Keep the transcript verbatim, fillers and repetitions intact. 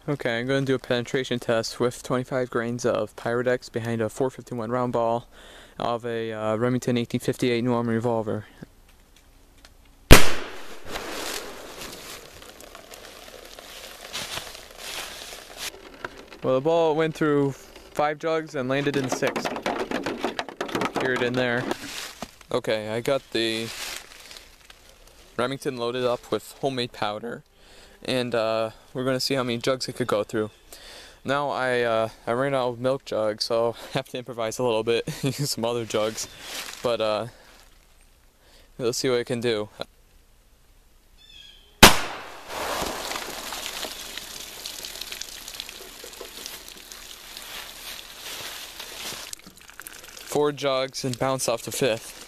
Okay, I'm going to do a penetration test with twenty-five grains of Pyrodex behind a four fifty-one round ball of a uh, Remington eighteen fifty-eight New Army revolver. Well, the ball went through five jugs and landed in six. Cured in there. Okay, I got the Remington loaded up with homemade powder, and uh, we're going to see how many jugs it could go through. Now I uh, I ran out of milk jugs, so I have to improvise a little bit, use some other jugs, but uh, let's see what it can do. Four jugs and bounce off the fifth.